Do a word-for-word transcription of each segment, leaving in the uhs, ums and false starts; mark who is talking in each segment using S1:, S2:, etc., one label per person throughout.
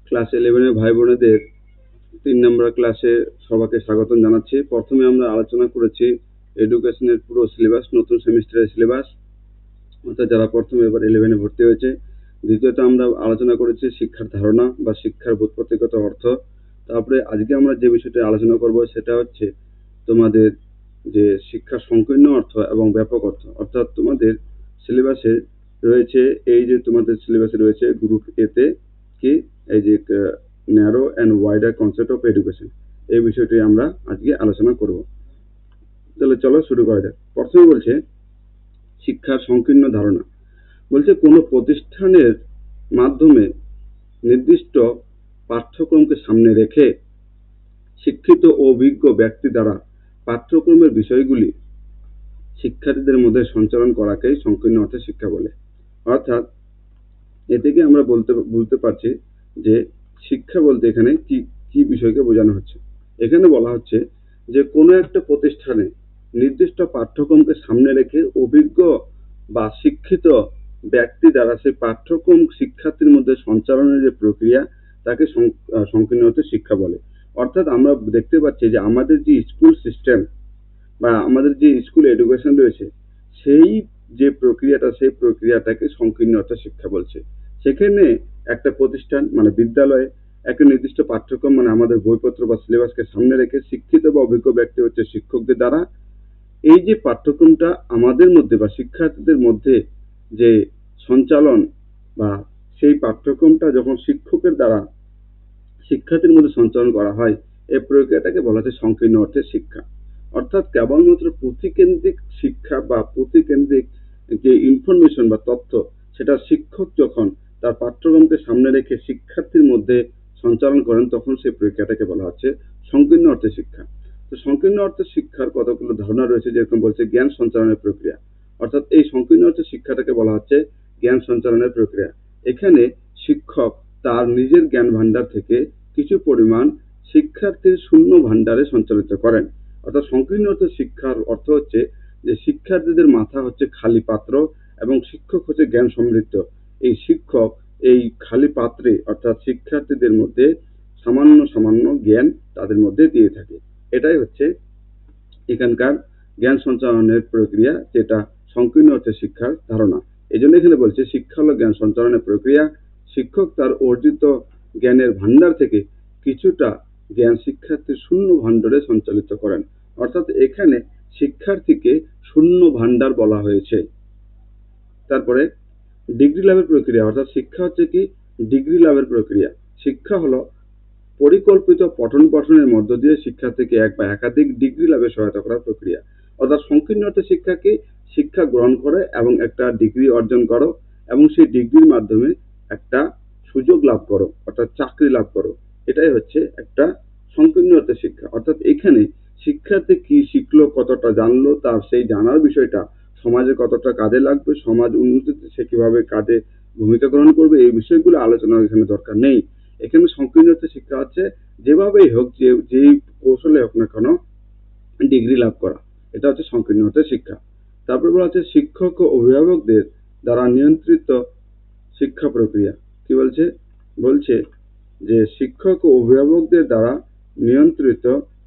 S1: Class ইলেভেনের ভাই বোনেদের তিন নম্বর ক্লাসে সবাইকে স্বাগতম জানাচ্ছি। প্রথমে আমরা আলোচনা করেছি এডুকেশনের পুরো সিলেবাস, নতুন সেমিস্টারের সিলেবাস, অর্থাৎ যারা প্রথমে এবার ইলেভেনে ভর্তি হয়েছে। দ্বিতীয়ত আমরা আলোচনা করেছি শিক্ষার ধারণা বা শিক্ষার ব্যুৎপত্তিগত অর্থ। তারপরে আজকে আমরা যে বিষয়টা আলোচনা করব সেটা হচ্ছে তোমাদের যে শিক্ষার সংকীর্ণ অর্থ এবং ব্যাপক অর্থ। অর্থাৎ তোমাদের সিলেবাসে রয়েছে, এই যে তোমাদের সিলেবাসে রয়েছে গ্রুপ এতে কি এই যে narrow and wider concept of education, এই বিষয়টি আমরা আজকে আলোচনা করব। তাহলে চলো শুরু করা যাক। প্রথমে বলছে শিক্ষার সংকীর্ণ ধারণা। বলছে কোনো প্রতিষ্ঠানের মাধ্যমে নির্দিষ্ট পাঠ্যক্রমকে সামনে রেখে শিক্ষিত ও অভিজ্ঞ ব্যক্তি দ্বারা পাঠ্যক্রমের বিষয়গুলি শিক্ষার্থীদের মধ্যে সঞ্চালন করাকেই সংকীর্ণ অর্থে শিক্ষা বলে। অর্থাৎ এ থেকে আমরা বলতে বুঝতে পারছি যে শিক্ষা বলতে এখানে কি কি বিষয়কে বোঝানো হচ্ছে। এখানে বলা হচ্ছে যে কোনো একটা প্রতিষ্ঠানে নির্দিষ্ট পাঠ্যক্রমকে সামনে রেখে অভিজ্ঞ বা শিক্ষিত ব্যক্তি দ্বারা সেই পাঠ্যক্রম শিক্ষার্থীর মধ্যে সঞ্চালনের যে প্রক্রিয়া তাকে সংকীর্ণ অর্থে শিক্ষা বলে। অর্থাৎ আমরা দেখতে পাচ্ছি যে আমাদের যে স্কুল সিস্টেম বা আমাদের যে স্কুল এডুকেশন রয়েছে, সেই যে প্রক্রিয়াটা সেই প্রক্রিয়াটাকে সংকীর্ণ অর্থে শিক্ষা বলছে। সেখানে একটা প্রতিষ্ঠান মানে বিদ্যালয়ে একটা নির্দিষ্ট পাঠ্যক্রম মানে আমাদের বইপত্র বা সিলেবাসকে সামনে রেখে শিক্ষিত বা অভিজ্ঞ ব্যক্তি হচ্ছে শিক্ষকদের দ্বারা এই যে পাঠ্যক্রমটা আমাদের মধ্যে বা শিক্ষার্থীদের মধ্যে যে সঞ্চালন বা সেই পাঠ্যক্রমটা যখন শিক্ষকের দ্বারা শিক্ষার্থীর মধ্যে সঞ্চালন করা হয়, এই প্রক্রিয়াটাকে বলা হচ্ছে সংকীর্ণ অর্থে শিক্ষা। অর্থাৎ কেবলমাত্র পুঁথিকেন্দ্রিক শিক্ষা বা পুঁথিকেন্দ্রিক যে ইনফরমেশন বা তথ্য সেটা শিক্ষক যখন তার পাঠ্যক্রমকে সামনে রেখে শিক্ষার্থীর মধ্যে সঞ্চালন করেন তখন সেই প্রক্রিয়াটাকে বলা হচ্ছে সংকীর্ণ অর্থে শিক্ষা। তো সংকীর্ণ অর্থে শিক্ষার কতগুলো ধারণা রয়েছে, যেরকম বলছে জ্ঞান সঞ্চালনের প্রক্রিয়া। অর্থাৎ এই সংকীর্ণ অর্থে শিক্ষাটাকে বলা হচ্ছে জ্ঞান সঞ্চালনের প্রক্রিয়া। এখানে শিক্ষক তার নিজের জ্ঞান ভান্ডার থেকে কিছু পরিমাণ শিক্ষার্থীর শূন্য ভান্ডারে সঞ্চালিত করেন। অর্থাৎ সংকীর্ণ অর্থে শিক্ষার অর্থ হচ্ছে যে শিক্ষার্থীদের মাথা হচ্ছে খালি পাত্র এবং শিক্ষক হচ্ছে জ্ঞান সমৃদ্ধ। এই শিক্ষক এই খালি পাত্রে অর্থাৎ শিক্ষার্থীদের মধ্যে সামান্য সামান্য জ্ঞান তাদের মধ্যে দিয়ে থাকে। এটাই হচ্ছে এখানকার জ্ঞান সঞ্চালনের প্রক্রিয়া, যেটা সংকীর্ণ অর্থে শিক্ষার ধারণা। এই জন্য এখানে বলছে শিক্ষা হলো জ্ঞান সঞ্চালনের প্রক্রিয়া। শিক্ষক তার অর্জিত জ্ঞানের ভান্ডার থেকে কিছুটা জ্ঞান শিক্ষার্থীর শূন্য ভান্ডারে সঞ্চালিত করেন। অর্থাৎ এখানে শিক্ষার্থীকে শূন্য ভান্ডার বলা হয়েছে। তারপরে ডিগ্রি লাভের প্রক্রিয়া। অর্থাৎ শিক্ষা হচ্ছে কি ডিগ্রি লাভের প্রক্রিয়া। শিক্ষা হলো পরিকল্পিত পঠন পাঠনের মধ্য দিয়ে শিক্ষার্থীকে এক বা একাধিক ডিগ্রি লাভে সহায়তা করার প্রক্রিয়া। অর্থাৎ সংকীর্ণ অর্থে শিক্ষাকে শিক্ষা গ্রহণ করে এবং একটা ডিগ্রি অর্জন করো এবং সেই ডিগ্রির মাধ্যমে একটা সুযোগ লাভ করো, অর্থাৎ চাকরি লাভ করো। এটাই হচ্ছে একটা সংকীর্ণ অর্থে শিক্ষা। অর্থাৎ এখানে শিক্ষার্থী কি শিখলো, কতটা জানলো, তার সেই জানার বিষয়টা সমাজে কতটা কাজে লাগবে, সমাজ উন্নতিতে সে কিভাবে কাজে ভূমিকা গ্রহণ করবে, এই বিষয়গুলো আলোচনা এখানে দরকার নেই। এখানে সংকীর্ণ অর্থে শিক্ষা হচ্ছে যেভাবেই হোক, যে যেই কৌশলে হোক না কেন ডিগ্রি লাভ করা, এটা হচ্ছে সংকীর্ণ অর্থে শিক্ষা। তারপর বলা হচ্ছে শিক্ষক ও অভিভাবকদের দ্বারা নিয়ন্ত্রিত শিক্ষা প্রক্রিয়া। কি বলছে বলছে যে শিক্ষক ও অভিভাবকদের দ্বারা নিয়ন্ত্রিত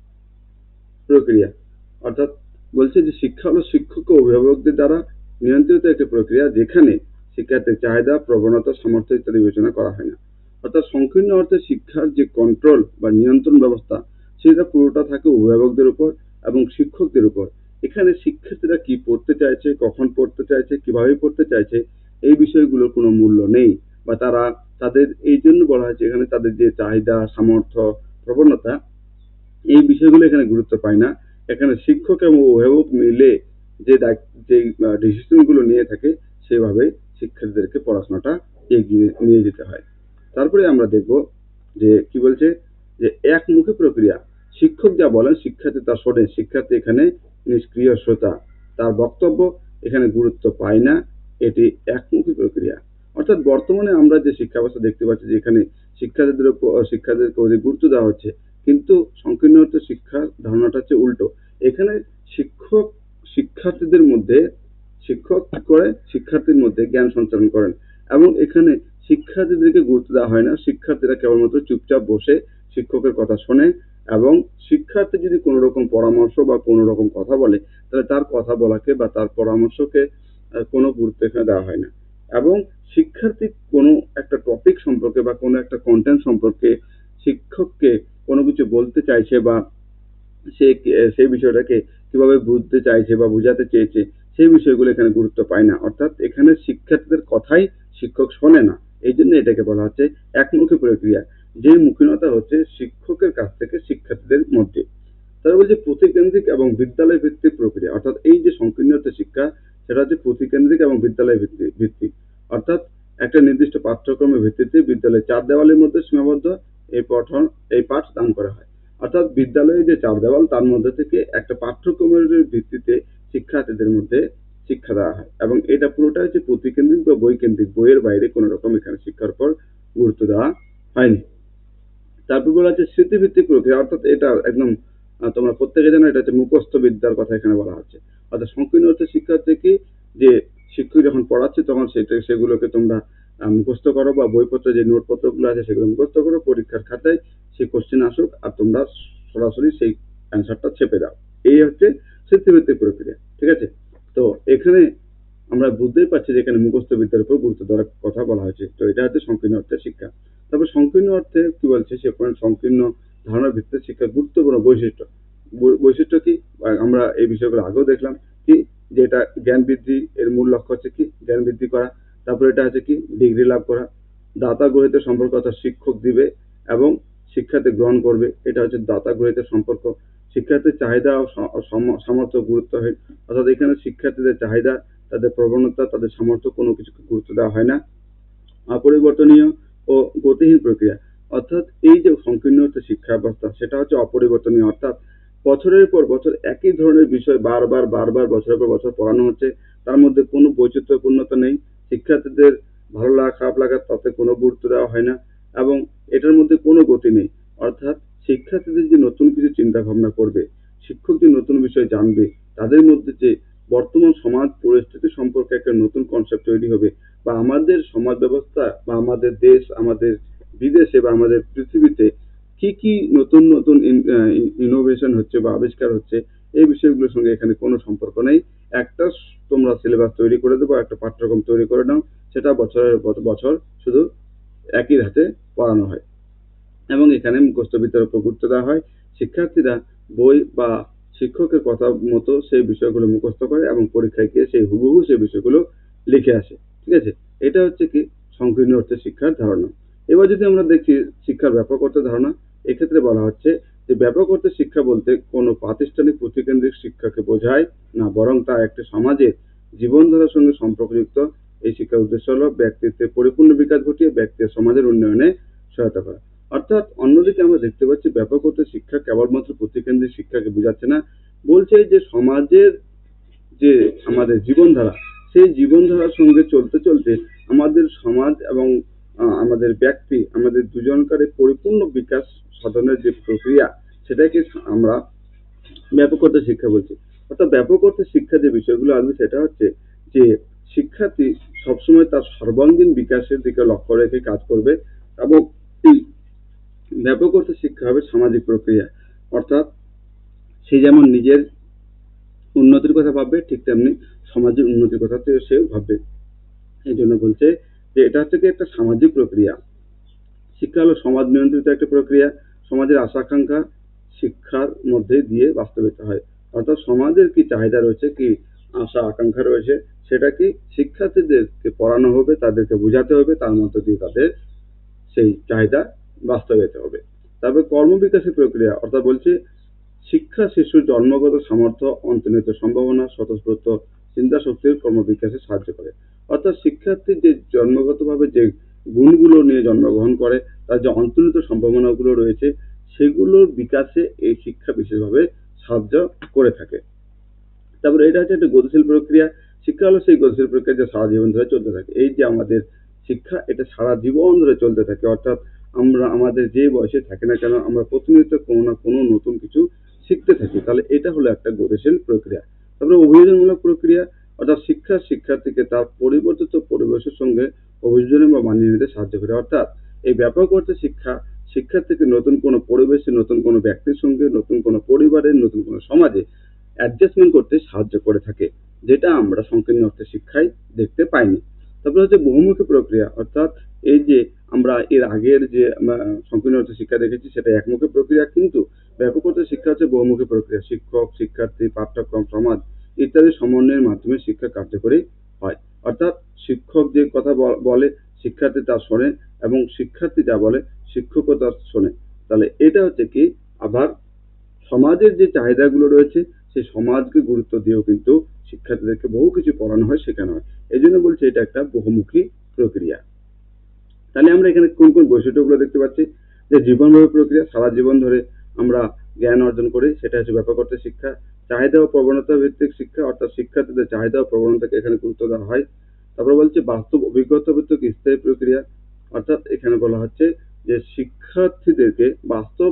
S1: প্রক্রিয়া। অর্থাৎ বলছে যে শিক্ষা হলো শিক্ষক ও অভিভাবকদের দ্বারা নিয়ন্ত্রিত একটি প্রক্রিয়া, যেখানে শিক্ষার্থীর চাহিদা, প্রবণতা, সামর্থ্য ইত্যাদি বিবেচনা করা হয় না। অর্থাৎ সংকীর্ণ অর্থে শিক্ষার যে কন্ট্রোল বা নিয়ন্ত্রণ ব্যবস্থা সেটা পুরোটা থাকে অভিভাবকদের উপর এবং শিক্ষকদের উপর। এখানে শিক্ষার্থীরা কি পড়তে চাইছে, কখন পড়তে চাইছে, কিভাবে পড়তে চাইছে, এই বিষয়গুলোর কোনো মূল্য নেই, বা তারা তাদের এই জন্য বলা হয়েছে এখানে তাদের যে চাহিদা, সামর্থ্য, প্রবণতা, এই বিষয়গুলো এখানে গুরুত্ব পায় না। এখানে শিক্ষক এবং অভিভাবক মিলে যে যে ডিসিশন গুলো নিয়ে থাকে সেভাবে শিক্ষার্থীদেরকে পড়াশোনাটা এগিয়ে নিয়ে যেতে হয়। তারপরে আমরা দেখব যে কি বলছে যে একমুখী প্রক্রিয়া। শিক্ষক যা বলেন শিক্ষার্থী তা শোনে। শিক্ষার্থী এখানে নিষ্ক্রিয় শ্রোতা, তার বক্তব্য এখানে গুরুত্ব পায় না। এটি একমুখী প্রক্রিয়া। অর্থাৎ বর্তমানে আমরা যে শিক্ষা ব্যবস্থা দেখতে পাচ্ছি যে এখানে শিক্ষার্থীদের উপর শিক্ষার্থীদেরকে অধিক গুরুত্ব দেওয়া হচ্ছে, কিন্তু সংকীর্ণ অর্থে শিক্ষার ধারণাটা হচ্ছে উল্টো। এখানে শিক্ষক শিক্ষার্থীদের মধ্যে শিক্ষক কি করে শিক্ষার্থীর মধ্যে জ্ঞান সঞ্চালন করেন এবং এখানে শিক্ষার্থীদেরকে গুরুত্ব দেওয়া হয় না। শিক্ষার্থীরা কেবলমাত্র চুপচাপ বসে শিক্ষকের কথা শোনে এবং শিক্ষার্থী যদি কোনো রকম পরামর্শ বা কোনো রকম কথা বলে তাহলে তার কথা বলাকে বা তার পরামর্শকে কোনো গুরুত্ব এখানে দেওয়া হয় না। এবং শিক্ষার্থী কোনো একটা টপিক সম্পর্কে বা কোনো একটা কন্টেন্ট সম্পর্কে শিক্ষককে কোনো কিছু বলতে চাইছে বা সে সেই বিষয়টাকে কিভাবে বুঝতে চাইছে বা বুঝাতে চেয়েছে সেই বিষয়গুলো এখানে গুরুত্ব পায় না। অর্থাৎ এখানে শিক্ষার্থীদের কথাই শিক্ষক শোনে না। এই জন্য এটাকে বলা হচ্ছে একমুখী প্রক্রিয়া, যে মুখীনতা হচ্ছে শিক্ষকের কাছ থেকে শিক্ষার্থীদের মধ্যে। তারা বলছে পুঁথিকেন্দ্রিক এবং বিদ্যালয় ভিত্তিক প্রক্রিয়া। অর্থাৎ এই যে সংকীর্ণত শিক্ষা সেটা হচ্ছে পুঁথিকেন্দ্রিক এবং বিদ্যালয় ভিত্তিক। অর্থাৎ একটা নির্দিষ্ট পাঠ্যক্রমের ভিত্তিতে বিদ্যালয়ের চার দেওয়ালের মধ্যে সীমাবদ্ধ এই পঠন এই পাঠ দান করা হয়। অর্থাৎ বিদ্যালয়ে যে চার দেওয়াল তার মধ্যে থেকে একটা পাঠ্যক্রমের ভিত্তিতে শিক্ষার্থীদের মধ্যে শিক্ষা দেওয়া হয় এবং এটা পুরোটা হচ্ছে পুঁথিকেন্দ্রিক বা বই কেন্দ্রিক। বইয়ের বাইরে কোনো রকম এখানে শিক্ষার উপর গুরুত্ব দেওয়া হয়নি। তারপর বলা হচ্ছে স্মৃতিভিত্তিক প্রক্রিয়া। অর্থাৎ এটা একদম তোমরা প্রত্যেকে জানো এটা হচ্ছে মুখস্থ বিদ্যার কথা এখানে বলা হচ্ছে। অর্থাৎ সংকীর্ণ হচ্ছে শিক্ষা থেকে যে শিক্ষক যখন পড়াচ্ছে তখন সেটা সেগুলোকে তোমরা মুখস্থ করো বা বইপত্রে যে নোটপত্রগুলো আছে সেগুলো মুখস্থ করো, পরীক্ষার খাতায় সেই কোশ্চেন আসুক আর তোমরা সরাসরি সেই অ্যান্সারটা ছেপে দাও। এই হচ্ছে স্মৃতিভিত্তিক প্রক্রিয়া। ঠিক আছে, তো এখানে আমরা বুঝতেই পারছি যে এখানে মুখস্থ বিদ্যার উপর গুরুত্ব দেওয়ার কথা বলা হয়েছে। তো এটা হচ্ছে সংকীর্ণ অর্থের শিক্ষা। তারপর সংকীর্ণ অর্থে কি বলছে সে সংকীর্ণ ধারণার ভিত্তিতে শিক্ষার গুরুত্বপূর্ণ বৈশিষ্ট্য। বৈশিষ্ট্য কি আমরা এই বিষয়গুলো আগেও দেখলাম কি যে এটা জ্ঞান বৃদ্ধি এর মূল লক্ষ্য হচ্ছে কি জ্ঞান বৃদ্ধি করা। তারপর এটা হচ্ছে কি ডিগ্রি লাভ করা। দাতা গ্রহীত সম্পর্ক অর্থাৎ শিক্ষক দিবে এবং শিক্ষার্থী গ্রহণ করবে, এটা হচ্ছে দাতা গ্রহীত সম্পর্ক। শিক্ষার্থীর চাহিদা ও সামর্থ্য গুরুত্ব হয়। অর্থাৎ এখানে শিক্ষার্থীদের চাহিদা, তাদের প্রবণতা, তাদের সামর্থ্য কোনো কিছুকে গুরুত্ব দেওয়া হয় না। অপরিবর্তনীয় ও গতিহীন প্রক্রিয়া। অর্থাৎ এই যে সংকীর্ণ শিক্ষা ব্যবস্থা সেটা হচ্ছে অপরিবর্তনীয়। অর্থাৎ বছরের পর বছর একই ধরনের বিষয় বারবার বারবার বছরের পর বছর পড়ানো হচ্ছে, তার মধ্যে কোনো বৈচিত্র্যপূর্ণতা নেই। শিক্ষার্থীদের ভালো লাগা খারাপ লাগা তাতে কোনো গুরুত্ব দেওয়া হয় না এবং এটার মধ্যে কোনো গতি নেই। অর্থাৎ শিক্ষার্থীদের যে নতুন কিছু চিন্তা ভাবনা করবে, শিক্ষক যে নতুন বিষয় জানবে, তাদের মধ্যে যে বর্তমান সমাজ পরিস্থিতি সম্পর্কে একটা নতুন কনসেপ্ট তৈরি হবে বা আমাদের সমাজ ব্যবস্থা বা আমাদের দেশ, আমাদের বিদেশে বা আমাদের পৃথিবীতে কি কি নতুন নতুন ইনোভেশন হচ্ছে বা আবিষ্কার হচ্ছে এই বিষয়গুলোর সঙ্গে এখানে কোনো সম্পর্ক নেই। একটা তোমরা সিলেবাস তৈরি করে দেবো, একটা পাঠ্যক্রম তৈরি করে নাও, সেটা বছরের বছর শুধু একই ধাঁচে পড়ানো হয় এবং এখানে মুখস্থ বিদ্যার উপর গুরুত্ব দেওয়া হয়। শিক্ষার্থীরা বই বা শিক্ষকের কথা মতো সেই বিষয়গুলো মুখস্থ করে এবং পরীক্ষায় গিয়ে সেই হুবহু সেই বিষয়গুলো লিখে আসে। ঠিক আছে, এটা হচ্ছে কি সংকীর্ণ অর্থে শিক্ষার ধারণা। এবার যদি আমরা দেখি শিক্ষার ব্যাপক অর্থে ধারণা, এক্ষেত্রে বলা হচ্ছে যে ব্যাপক অর্থে শিক্ষা বলতে কোনো প্রাতিষ্ঠানিক পুঁথিকেন্দ্রিক শিক্ষাকে বোঝায় না, বরং তা একটা সমাজের জীবনধারার সঙ্গে সম্পর্কযুক্ত। এই শিক্ষার উদ্দেশ্য হলো ব্যক্তিত্বের পরিপূর্ণ বিকাশ ঘটিয়ে ব্যক্তির সমাজের উন্নয়নে সহায়তা করা। অর্থাৎ অন্যদিকে আমরা দেখতে পাচ্ছি ব্যাপক অর্থে শিক্ষা কেবলমাত্র পুঁথিকেন্দ্রিক শিক্ষাকে বোঝাচ্ছে না, বলছে যে সমাজের যে আমাদের জীবনধারা সেই জীবনধারার সঙ্গে চলতে চলতে আমাদের সমাজ এবং আমাদের ব্যক্তি আমাদের দুজনকার পরিপূর্ণ বিকাশ সাধনের যে প্রক্রিয়া সেটাকে আমরা ব্যাপক অর্থে শিক্ষা বলছি। অর্থাৎ ব্যাপক অর্থে শিক্ষা যে বিষয়গুলো আসবে সেটা হচ্ছে যে শিক্ষার্থী সবসময় তার সর্বাঙ্গীন বিকাশের দিকে লক্ষ্য রেখে কাজ করবে এবং এই ব্যাপক অর্থে শিক্ষা হবে সামাজিক প্রক্রিয়া। অর্থাৎ সে যেমন নিজের উন্নতির কথা ভাববে ঠিক তেমনি সমাজের উন্নতির কথা সেও ভাববে। এই জন্য বলছে যে এটা হচ্ছে একটা সামাজিক প্রক্রিয়া। শিক্ষা হলো সমাজ নিয়ন্ত্রিত একটা প্রক্রিয়া। সমাজের আশা আকাঙ্ক্ষা শিক্ষার মধ্যে দিয়ে বাস্তবায়িত হয়। অর্থাৎ সমাজের কি চাহিদা রয়েছে, কি আশা আকাঙ্ক্ষা রয়েছে, সেটা কি শিক্ষার্থীদেরকে পড়ানো হবে, তাদেরকে বোঝাতে হবে, তার মধ্য দিয়ে তাদের সেই চাহিদা বাস্তবায়িত হবে। তারপর কর্মবিকাশের প্রক্রিয়া। অর্থাৎ বলছে শিক্ষা শিশুর জন্মগত সামর্থ্য, অন্তর্নিহিত সম্ভাবনা, স্বতঃস্ফূর্ত চিন্তা শক্তির কর্মবিকাশে সাহায্য করে। অর্থাৎ শিক্ষার্থী যে জন্মগতভাবে যে গুণগুলো নিয়ে জন্মগ্রহণ করে, তার যে অন্তর্নিহিত সম্ভাবনাগুলো রয়েছে সেগুলোর বিকাশে এই শিক্ষা বিশেষভাবে সাহায্য করে থাকে। তারপরে এটা হচ্ছে একটা গতিশীল প্রক্রিয়া। শিক্ষা হলো সেই গতিশীল প্রক্রিয়া যে সারা জীবন ধরে চলতে থাকে। এই যে আমাদের শিক্ষা এটা সারা জীবন ধরে চলতে থাকে। অর্থাৎ আমরা আমাদের যে বয়সে থাকি না কেন আমরা প্রতিনিয়ত কোনো না কোনো নতুন কিছু শিখতে থাকি। তাহলে এটা হলো একটা গতিশীল প্রক্রিয়া। তারপরে অভিযোজনমূলক প্রক্রিয়া। অর্থাৎ শিক্ষা শিক্ষার্থীকে তার পরিবর্তিত পরিবেশের সঙ্গে অভিযোজনে বা মানিয়ে নিতে সাহায্য করে। অর্থাৎ এই ব্যাপক অর্থে শিক্ষা শিক্ষার্থীকে নতুন কোনো পরিবেশে, নতুন কোনো ব্যক্তির সঙ্গে, নতুন কোনো পরিবারের, নতুন কোনো সমাজে অ্যাডজাস্টমেন্ট করতে সাহায্য করে থাকে, যেটা আমরা সংকীর্ণ অর্থে শিক্ষায় দেখতে পাইনি। তারপরে হচ্ছে বহুমুখী প্রক্রিয়া, অর্থাৎ এই যে আমরা এর আগের যে সংকীর্ণ অর্থে শিক্ষা দেখেছি সেটা একমুখী প্রক্রিয়া, কিন্তু ব্যাপক অর্থে শিক্ষা হচ্ছে বহুমুখী প্রক্রিয়া। শিক্ষক, শিক্ষার্থী, পাঠ্যক্রম, সমাজ ইত্যাদি সমন্বয়ের মাধ্যমে শিক্ষা কার্যকরী হয়। অর্থাৎ শিক্ষক যে কথা বলে শিক্ষার্থী তা শোনে, এবং শিক্ষার্থী যা বলে শিক্ষকও তা শোনে। তাহলে এটা হচ্ছে কি, আবার সমাজের যে চাহিদাগুলো রয়েছে সেই সমাজকে গুরুত্ব দিয়েও কিন্তু শিক্ষার্থীদেরকে বহু কিছু পড়ানো হয়, শেখানো হয়। এই জন্য বলছি এটা একটা বহুমুখী প্রক্রিয়া। তাহলে আমরা এখানে কোন কোন বৈশিষ্ট্যগুলো দেখতে পাচ্ছি? যে জীবনব্যাপী প্রক্রিয়া, সারা জীবন ধরে আমরা জ্ঞান অর্জন করি, সেটা হচ্ছে ব্যাপক অর্থে শিক্ষা। চাহিদা ও প্রবণতা ভিত্তিক শিক্ষা, অর্থাৎ শিক্ষার্থীদের চাহিদা ও প্রবণতাকে এখানে গুরুত্ব দেওয়া হয়। তারপর বলছে বাস্তব অভিজ্ঞতা ভিত্তিক স্থায়ী প্রক্রিয়া, অর্থাৎ এখানে বলা হচ্ছে যে শিক্ষার্থীদেরকে বাস্তব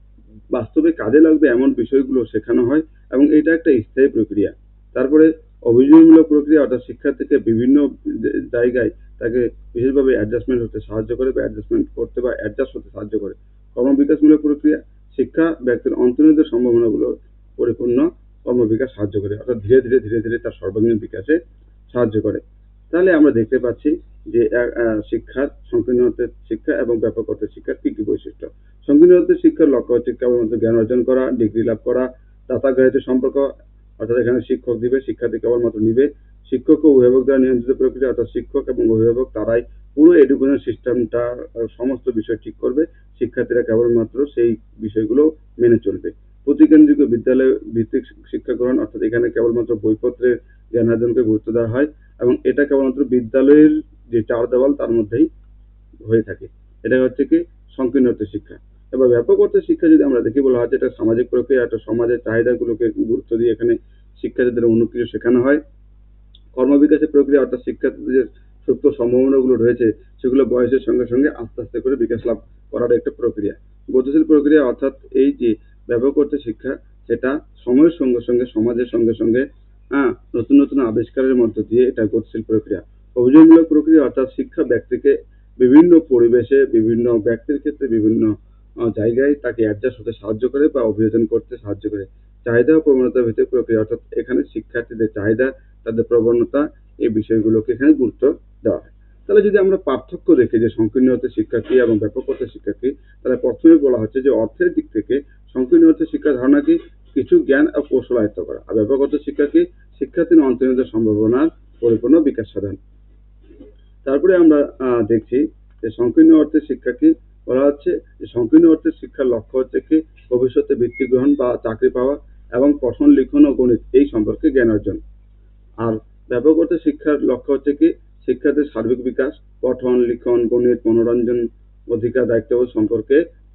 S1: বাস্তবে কাজে লাগবে এমন বিষয়গুলো শেখানো হয়, এবং এটা একটা স্থায়ী প্রক্রিয়া। তারপরে অভিযোগমূলক প্রক্রিয়া, অর্থাৎ শিক্ষার্থীকে বিভিন্ন জায়গায় তাকে বিশেষভাবে অ্যাডজাস্টমেন্ট হতে সাহায্য করে, বা অ্যাডজাস্টমেন্ট করতে বা অ্যাডজাস্ট হতে সাহায্য করে। কর্মবিকাশমূলক প্রক্রিয়া, শিক্ষা ব্যক্তির অন্তর্নিহিত সম্ভাবনাগুলো পরিপূর্ণ কর্মবিকাশ সাহায্য করে, অর্থাৎ ধীরে ধীরে ধীরে ধীরে তার সর্বাঙ্গীন বিকাশে সাহায্য করে। তাহলে আমরা দেখতে পাচ্ছি যে শিক্ষার সংকীর্ণ অর্থের শিক্ষা এবং ব্যাপক অর্থের শিক্ষার কি কি বৈশিষ্ট্য। সংকীর্ণ অর্থের শিক্ষার লক্ষ্য হচ্ছে কেবলমাত্র জ্ঞান অর্জন করা, ডিগ্রি লাভ করা, দাতা গ্রাহীত সম্পর্ক, অর্থাৎ এখানে শিক্ষক দিবে, শিক্ষার্থী কেবলমাত্র নিবে। শিক্ষক ও অভিভাবক দ্বারা নিয়ন্ত্রিত প্রক্রিয়া, অর্থাৎ শিক্ষক এবং অভিভাবক তারাই পুরো এডুকেশন সিস্টেমটা সমস্ত বিষয় ঠিক করবে, শিক্ষার্থীরা কেবলমাত্র সেই বিষয়গুলো মেনে চলবে। প্রতিকেন্দ্রিক বিদ্যালয় ভিত্তিক শিক্ষা গ্রহণ, অর্থাৎ এখানে কেবলমাত্র বইপত্রের জ্ঞানার্জনকে গুরুত্ব দেওয়া হয়, এবং এটা কেবলমাত্র বিদ্যালয়ের যে চার দেওয়াল তার মধ্যেই হয়ে থাকে। এটা হচ্ছে কি সংকীর্ণ অর্থের শিক্ষা। এবার ব্যাপক অর্থের শিক্ষা যদি আমরা দেখি, বলা হয় এটা সামাজিক প্রক্রিয়া, একটা সমাজের চাহিদাগুলোকে গুরুত্ব দিয়ে এখানে শিক্ষার্থীদের অন্য কিছু শেখানো হয়। কর্মবিকাশের প্রক্রিয়া, অর্থাৎ শিক্ষার্থীদের সুপ্ত সম্ভাবনাগুলো রয়েছে সেগুলো বয়সের সঙ্গে সঙ্গে আস্তে আস্তে করে বিকাশ লাভ করার একটা প্রক্রিয়া। গতিশীল প্রক্রিয়া, অর্থাৎ এই যে ব্যাপক অর্থের শিক্ষা সেটা সময়ের সঙ্গে সঙ্গে, সমাজের সঙ্গে সঙ্গে হ্যাঁ নতুন নতুন আবিষ্কারের মধ্য দিয়ে এটা গতিশীল প্রক্রিয়া। অভিযোগমূলক প্রক্রিয়া, অর্থাৎ শিক্ষা ব্যক্তিকে বিভিন্ন পরিবেশে, বিভিন্ন ব্যক্তির ক্ষেত্রে, বিভিন্ন জায়গায় তাকে অ্যাডজাস্ট হতে সাহায্য করে বা অভিযোজন করতে সাহায্য করে। চাহিদা ও প্রবণতা ভিত্তিক প্রক্রিয়া, অর্থাৎ এখানে শিক্ষার্থীদের চাহিদা, তাদের প্রবণতা, এই বিষয়গুলোকে এখানে গুরুত্ব দেওয়া হয়। তাহলে যদি আমরা পার্থক্য দেখি যে সংকীর্ণ অর্থের শিক্ষা কি এবং ব্যাপক অর্থের শিক্ষা কি, তাহলে প্রথমে বলা হচ্ছে যে অর্থের দিক থেকে সংকীর্ণ অর্থের শিক্ষার ধারণা কি, কিছু জ্ঞান ও কৌশল আয়ত্ত করা, আর ব্যাপক অর্থের শিক্ষা কি, শিক্ষার্থীর অন্তর্নিহিত সম্ভাবনার পরিপূর্ণ বিকাশ সাধন। তারপরে আমরা দেখছি যে সংকীর্ণ অর্থের শিক্ষা কি, বলা হচ্ছে যে সংকীর্ণ অর্থের শিক্ষার লক্ষ্য হচ্ছে কি ভবিষ্যতে বৃত্তি গ্রহণ বা চাকরি পাওয়া, এবং পঠন, লিখন ও গণিত এই সম্পর্কে জ্ঞান অর্জন। আর ব্যাপক অর্থের শিক্ষার লক্ষ্য হচ্ছে কি শিক্ষার্থীর সার্বিক বিকাশ, পঠন, লিখন, গণিত, মনোরঞ্জন, অধিকার, দায়িত্ববোধ সম্পর্কে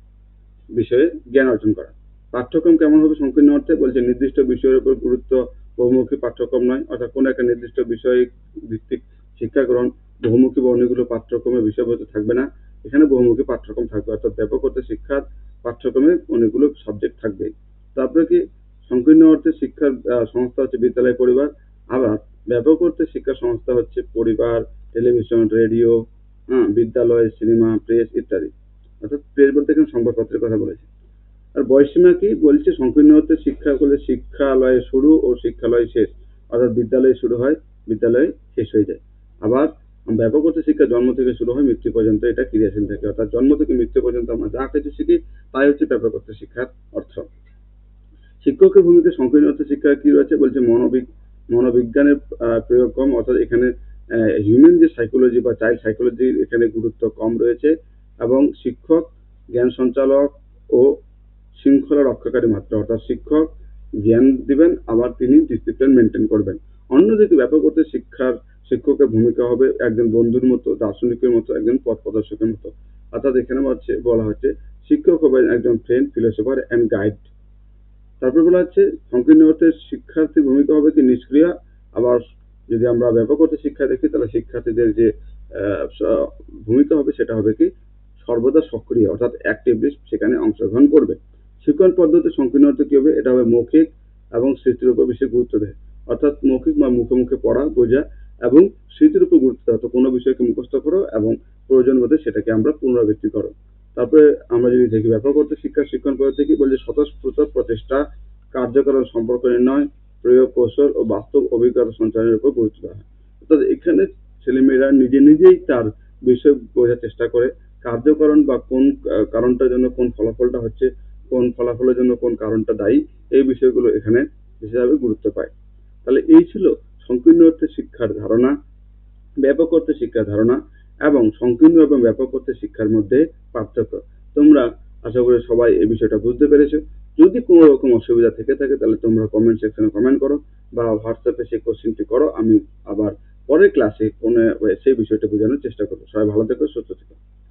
S1: বিষয়ে জ্ঞান অর্জন করা। পাঠ্যক্রম কেমন হবে সংকীর্ণ অর্থে, বলছে নির্দিষ্ট বিষয়ের উপর গুরুত্ব, বহুমুখী পাঠ্যক্রম নয়, অর্থাৎ কোন একটা নির্দিষ্ট বিষয় ভিত্তিক শিক্ষা গ্রহণ। বহুমুখী বা অনেকগুলো পাঠ্যক্রমের বিষয়বস্তু থাকবে না, এখানে বহুমুখী পাঠ্যক্রম থাকবে, অর্থাৎ ব্যাপক অর্থে শিক্ষার পাঠ্যক্রমে অনেকগুলো সাবজেক্ট থাকবে। তারপরে কি সংকীর্ণ অর্থে শিক্ষার সংস্থা হচ্ছে বিদ্যালয়, পরিবার। আবার ব্যাপক অর্থে শিক্ষা সংস্থা হচ্ছে পরিবার, টেলিভিশন, রেডিও, হ্যাঁ বিদ্যালয়, সিনেমা, প্রেস ইত্যাদি। অর্থাৎ প্রেস বলতে এখানে সংবাদপত্রের কথা বলেছে। আর বয়সীমা কি বলছে, সংকীর্ণ অর্থে শিক্ষা করলে শিক্ষালয়ে শুরু ও শিক্ষালয় শেষ, অর্থাৎ বিদ্যালয়ে শুরু হয়, বিদ্যালয়ে শেষ হয়ে যায়। আবার ব্যাপক অর্থে শিক্ষা জন্ম থেকে শুরু হয়, মৃত্যু পর্যন্ত এটা ক্রিয়াশীল থাকে, অর্থাৎ জন্ম থেকে মৃত্যু পর্যন্ত আমরা যা কিছু শিখি তাই হচ্ছে ব্যাপক অর্থে শিক্ষার অর্থ। শিক্ষকের ভূমিকা সংকীর্ণ অর্থে শিক্ষা কি রয়েছে, বলছে মনোবিগ মনোবিজ্ঞানের প্রয়োগ কম, অর্থাৎ এখানে হিউম্যান যে সাইকোলজি বা চাইল্ড সাইকোলজি এখানে গুরুত্ব কম রয়েছে, এবং শিক্ষক জ্ঞান সঞ্চালক ও শৃঙ্খলা রক্ষাকারী মাত্র, অর্থাৎ শিক্ষক জ্ঞান দিবেন, আবার তিনি ডিসিপ্লিন মেনটেন করবেন। অন্যদিকে ব্যাপক অর্থে শিক্ষার শিক্ষকের ভূমিকা হবে একজন বন্ধুর মতো, দার্শনিকের মতো, একজন পথ প্রদর্শকের মতো, অর্থাৎ এখানে হচ্ছে বলা হচ্ছে শিক্ষক হবেন একজন ফ্রেন্ড, ফিলোসফার এন্ড গাইড। তারপর বলা হচ্ছে সংকীর্ণ অর্থে শিক্ষার্থীর ভূমিকা হবে কি নিষ্ক্রিয়। আবার যদি আমরা ব্যাপক অর্থে শিক্ষা দেখি তাহলে শিক্ষার্থীদের যে ভূমিকা হবে সেটা হবে কি সর্বদা সক্রিয়, অর্থাৎ অ্যাক্টিভলি সেখানে অংশগ্রহণ করবে। শিক্ষণ পদ্ধতি সংকীর্ণ অর্থে কি হবে, এটা হবে মৌখিক এবং স্মৃতির উপর বেশি গুরুত্ব দেয়, অর্থাৎ মৌখিক বা মুখে মুখে পড়া বোঝা, এবং স্মৃতির উপর গুরুত্ব দাও। তো কোনো বিষয়কে মুখস্থ করো এবং প্রয়োজন বোধে সেটাকে আমরা পুনরাবৃত্তি করো। তারপরে আমরা যদি দেখি ব্যাপকগত শিক্ষা শিক্ষণ পদ্ধতি কি বলছে, স্বতঃস্ফূর্ত প্রচেষ্টা, কার্যকরণ সম্পর্ক নির্ণয়, প্রয়োগ কৌশল ও বাস্তব অভিজ্ঞতা সঞ্চারের উপর গুরুত্ব দেওয়া হয়। অর্থাৎ এখানে ছেলেমেয়েরা নিজে নিজেই তার বিষয় বোঝার চেষ্টা করে, কার্যকরণ বা কোন আহ, কারণটার জন্য কোন ফলাফলটা হচ্ছে, কোন ফলাফলের জন্য কোন কারণটা দায়ী, এই বিষয়গুলো এখানে বিশেষভাবে গুরুত্ব পায়। তাহলে এই ছিল সংকীর্ণ অর্থে শিক্ষার ধারণা, ব্যাপক অর্থে শিক্ষার ধারণা এবং সংকীর্ণ এবং ব্যাপক অর্থে শিক্ষার মধ্যে পার্থক্য। তোমরা আশা করি সবাই এই বিষয়টা বুঝতে পেরেছো। যদি কোনো রকম অসুবিধা থেকে থাকে তাহলে তোমরা কমেন্ট সেকশনে কমেন্ট করো বা হোয়াটসঅ্যাপে সেই কোশ্চেনটি করো, আমি আবার পরের ক্লাসে কোনো সেই বিষয়টা বোঝানোর চেষ্টা করবো। সবাই ভালো থেকো, সুস্থ থেকো।